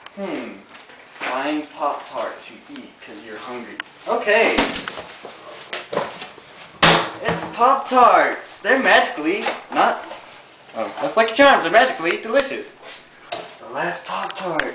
Find Pop-Tart to eat because you're hungry. Okay. It's Pop-Tarts. They're magically not... Oh, that's Lucky Charms. They're magically delicious. The last Pop-Tart.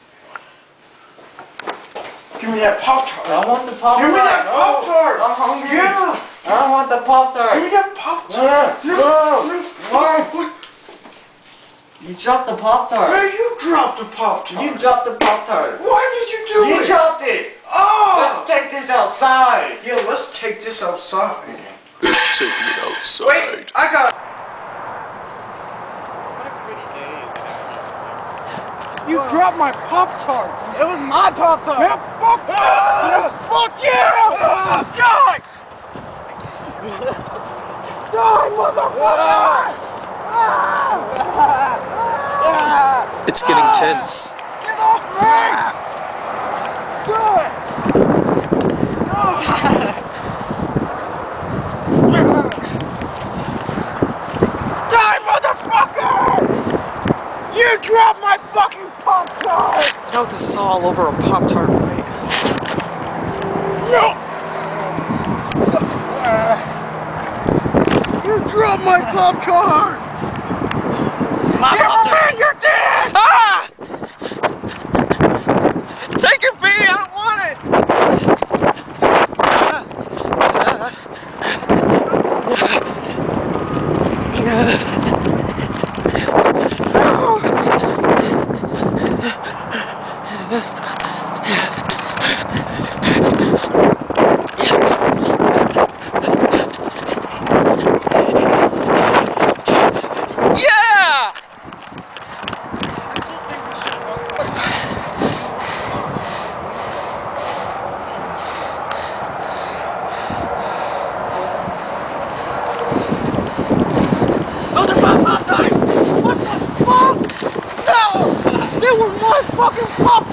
Give me that Pop-Tart. I want the Pop-Tart. Give me that Pop-Tart. I'm hungry. Yeah. I don't want the Pop-Tart. Give me that Pop-Tart. No. You dropped the Pop-Tart. Man, you dropped the Pop-Tart. You dropped the Pop-Tart. Why did you do it? You dropped it. Oh. Let's take this outside. Yeah, let's take this outside. Let's take it outside. Wait, I got... You dropped my Pop-Tart! It was my Pop-Tart! Man, fuck you! Fuck you! Die! Die, motherfucker! It's getting tense. Get off me! Do it! Die, motherfucker! You dropped my fucking Pop-Tart! No, this is all over a Pop-Tart, right? No! You dropped my Pop-Tart! My Pop-Tart! Man, you're dead! Ah! Take your baby, I don't want it! They were my fucking Pop-Tarts!